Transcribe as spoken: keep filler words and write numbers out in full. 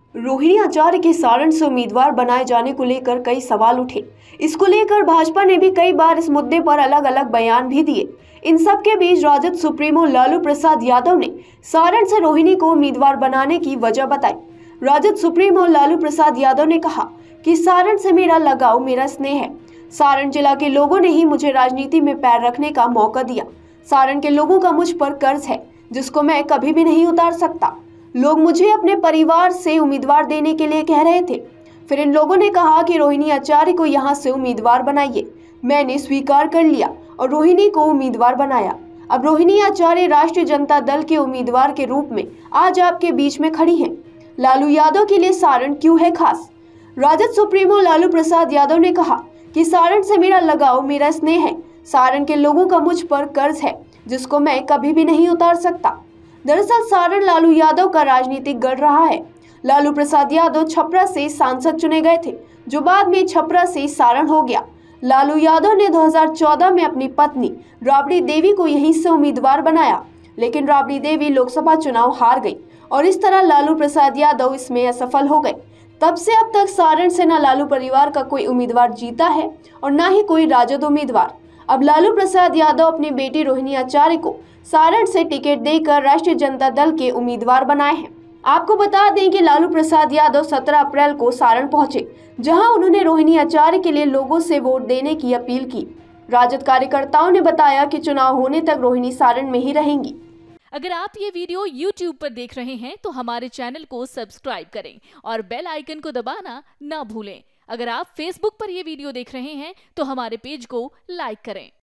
रोहिणी आचार्य के सारण से उम्मीदवार बनाए जाने को लेकर कई सवाल उठे। इसको लेकर भाजपा ने भी कई बार इस मुद्दे पर अलग अलग बयान भी दिए। इन सब के बीच राजद सुप्रीमो लालू प्रसाद यादव ने सारण से रोहिणी को उम्मीदवार बनाने की वजह बताई। राजद सुप्रीमो लालू प्रसाद यादव ने कहा कि सारण से मेरा लगाव मेरा स्नेह है। सारण जिला के लोगों ने ही मुझे राजनीति में पैर रखने का मौका दिया। सारण के लोगों का मुझ पर कर्ज है जिसको मैं कभी भी नहीं उतार सकता। लोग मुझे अपने परिवार से उम्मीदवार देने के लिए कह रहे थे। फिर इन लोगों ने कहा कि रोहिणी आचार्य को यहां से उम्मीदवार बनाइए। मैंने स्वीकार कर लिया और रोहिणी को उम्मीदवार बनाया। अब रोहिणी आचार्य राष्ट्रीय जनता दल के उम्मीदवार के रूप में आज आपके बीच में खड़ी हैं। लालू यादव के लिए सारण क्यों है खास? राजद सुप्रीमो लालू प्रसाद यादव ने कहा कि सारण से मेरा लगाव मेरा स्नेह है। सारण के लोगों का मुझ पर कर्ज है जिसको मैं कभी भी नहीं उतार सकता। दरअसल सारण लालू यादव का राजनीतिक गढ़ रहा है। लालू प्रसाद यादव छपरा से सांसद चुने गए थे, जो बाद में छपरा से सारण हो गया। लालू यादव ने दो हज़ार चौदह में अपनी पत्नी राबड़ी देवी को यहीं से उम्मीदवार बनाया, लेकिन राबड़ी देवी लोकसभा चुनाव हार गई और इस तरह लालू प्रसाद यादव इसमें असफल हो गए। तब से अब तक सारण से न लालू परिवार का कोई उम्मीदवार जीता है और न ही कोई राजद उम्मीदवार। अब लालू प्रसाद यादव अपनी बेटी रोहिणी आचार्य को सारण से टिकट देकर राष्ट्रीय जनता दल के उम्मीदवार बनाए हैं। आपको बता दें कि लालू प्रसाद यादव सत्रह अप्रैल को सारण पहुंचे, जहां उन्होंने रोहिणी आचार्य के लिए लोगों से वोट देने की अपील की। राजद कार्यकर्ताओं ने बताया कि चुनाव होने तक रोहिणी सारण में ही रहेंगी। अगर आप ये वीडियो यूट्यूब पर देख रहे हैं तो हमारे चैनल को सब्सक्राइब करें और बेल आइकन को दबाना ना भूलें। अगर आप फेसबुक पर ये वीडियो देख रहे हैं तो हमारे पेज को लाइक करें।